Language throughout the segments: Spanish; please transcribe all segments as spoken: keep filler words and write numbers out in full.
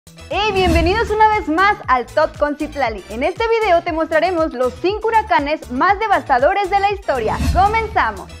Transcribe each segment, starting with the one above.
Hey, bienvenidos una vez más al Top con Citlali. En este video te mostraremos los cinco huracanes más devastadores de la historia. ¡Comenzamos!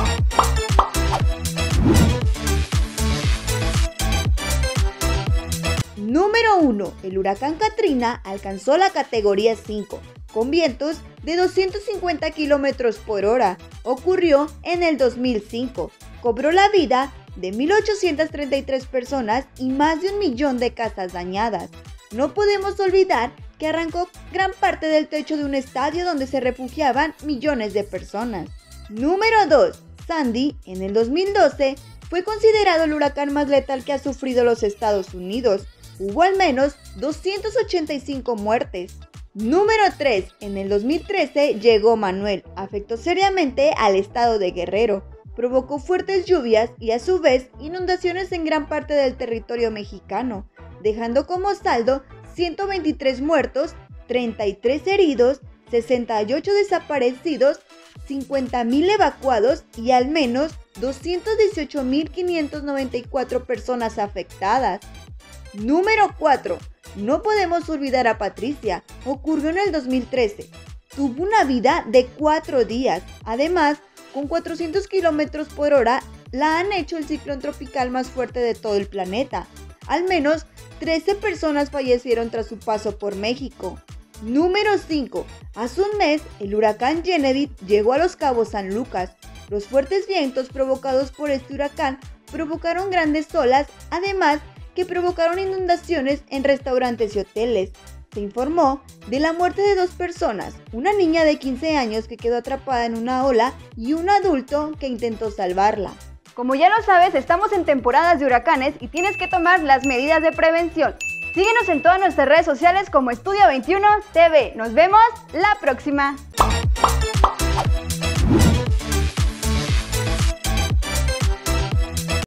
Número uno. El huracán Katrina alcanzó la categoría cinco, con vientos de doscientos cincuenta kilómetros por hora. Ocurrió en el dos mil cinco. Cobró la vida de mil ochocientas treinta y tres personas y más de un millón de casas dañadas. No podemos olvidar que arrancó gran parte del techo de un estadio donde se refugiaban millones de personas. Número dos. Sandy, en el dos mil doce, fue considerado el huracán más letal que ha sufrido los Estados Unidos. Hubo al menos doscientas ochenta y cinco muertes. Número tres. En el dos mil trece llegó Manuel. Afectó seriamente al estado de Guerrero. Provocó fuertes lluvias y a su vez inundaciones en gran parte del territorio mexicano, dejando como saldo ciento veintitrés muertos, treinta y tres heridos, sesenta y ocho desaparecidos, cincuenta mil evacuados y al menos doscientos dieciocho mil quinientas noventa y cuatro personas afectadas. Número cuatro. No podemos olvidar a Patricia. Ocurrió en el dos mil trece. Tuvo una vida de cuatro días. Además, con cuatrocientos kilómetros por hora, la han hecho el ciclón tropical más fuerte de todo el planeta. Al menos trece personas fallecieron tras su paso por México. Número cinco. Hace un mes, el huracán Genevieve llegó a Los Cabos San Lucas. Los fuertes vientos provocados por este huracán provocaron grandes olas, además que provocaron inundaciones en restaurantes y hoteles. Se informó de la muerte de dos personas, una niña de quince años que quedó atrapada en una ola y un adulto que intentó salvarla. Como ya lo sabes, estamos en temporadas de huracanes y tienes que tomar las medidas de prevención. Síguenos en todas nuestras redes sociales como Estudio veintiuno T V. Nos vemos la próxima.